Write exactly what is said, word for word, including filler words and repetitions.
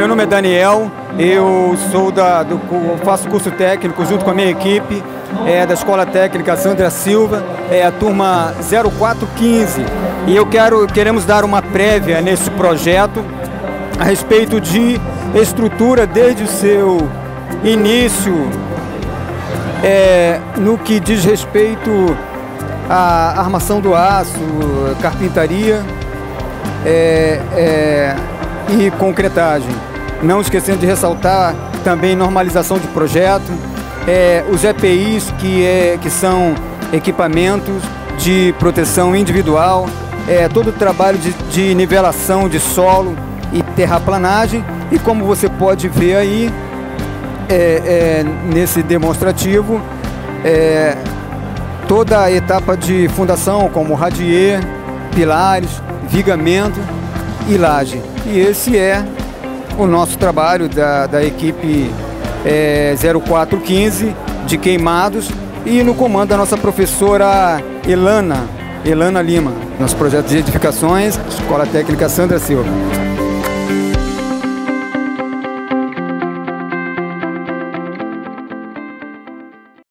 meu nome é Daniel, eu sou da, do, faço curso técnico junto com a minha equipe é, da Escola Técnica Sandra Silva, é a turma zero quatro quinze, e eu quero, queremos dar uma prévia nesse projeto a respeito de estrutura desde o seu início, é, no que diz respeito à armação do aço, carpintaria é, é, e concretagem. Não esquecendo de ressaltar também normalização de projeto, é, os E P Is, que, é, que são equipamentos de proteção individual, é, todo o trabalho de, de nivelação de solo e terraplanagem, e como você pode ver aí é, é, nesse demonstrativo, é, toda a etapa de fundação, como radier, pilares, vigamento e laje. E esse é o nosso trabalho da, da equipe é, zero quatro quinze de queimados, e no comando da nossa professora Elana, Elana Lima, nosso projeto de edificações, Escola Técnica Sandra Silva.